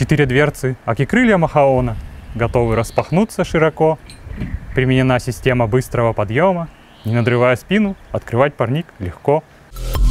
4 дверцы, аки крылья Махаона, готовы распахнуться широко. Применена система быстрого подъема. Не надрывая спину, открывать парник легко.